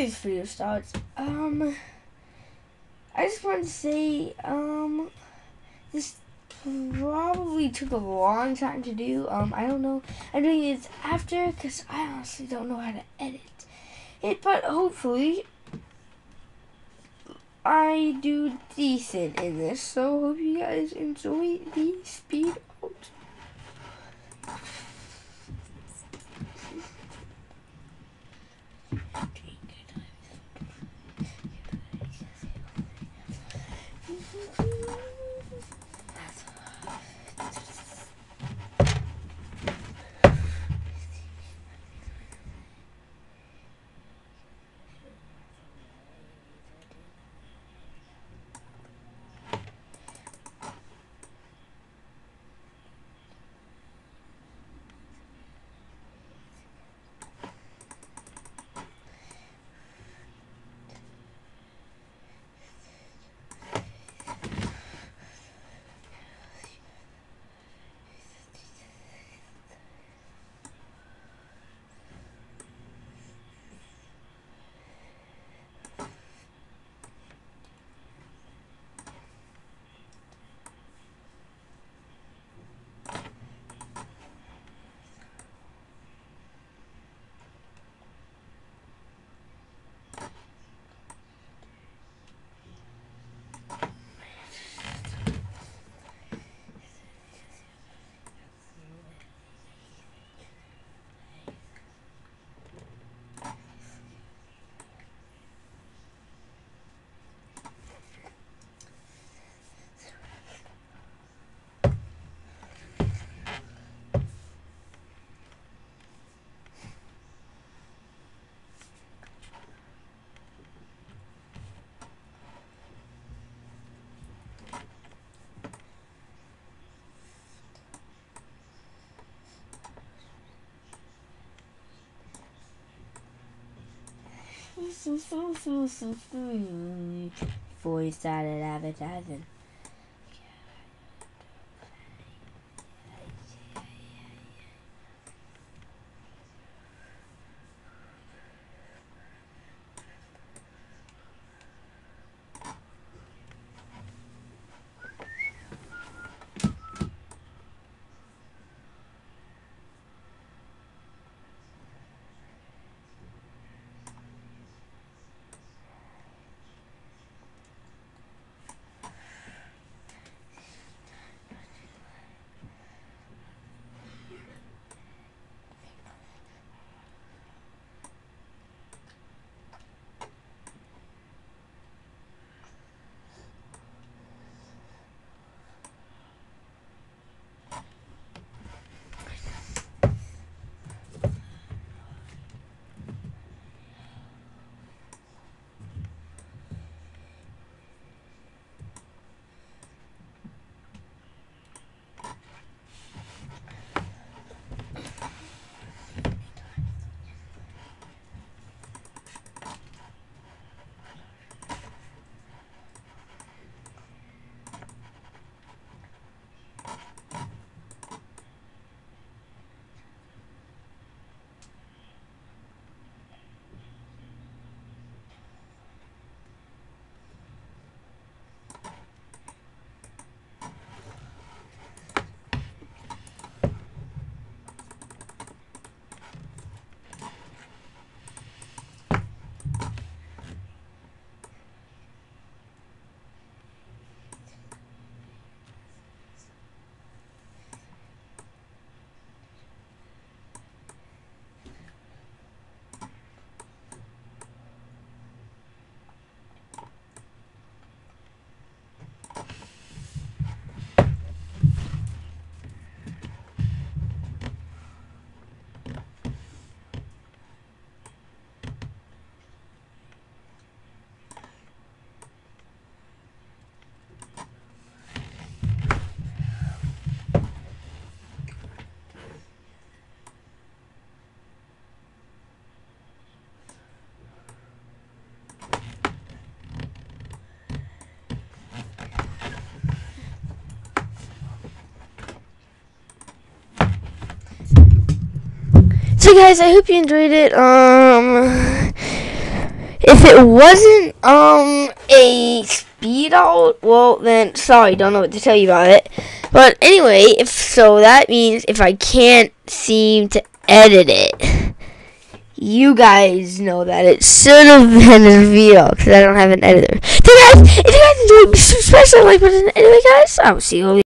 this video starts, I just want to say, this probably took a long time to do. I don't know. I'm doing it after because I honestly don't know how to edit it, but hopefully I do decent in this. So hope you guys enjoy the speed out. Before we started advertising. So guys, I hope you enjoyed it. If it wasn't a speed out, well then sorry, don't know what to tell you about it. But anyway, if so, that means if I can't seem to edit it, you guys know that it should have been a video because I don't have an editor. So guys, if you guys enjoyed, be sure to smash that like button. Anyway, guys, I'll see you later.